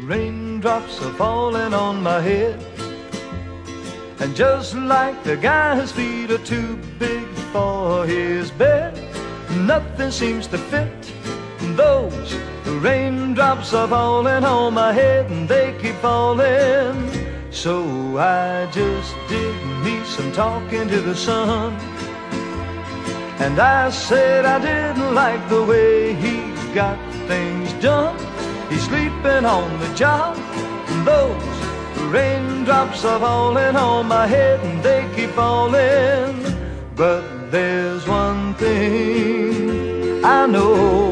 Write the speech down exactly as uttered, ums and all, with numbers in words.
raindrops are falling on my head. And just like the guy whose feet are too big for his bed, nothing seems to fit. Those raindrops are falling on my head, and they keep falling. So I just did me some talking to the sun, and I said I didn't like the way he got things done. He's sleeping on the job. Those raindrops are falling on my head, and they keep falling. But there's one thing I know,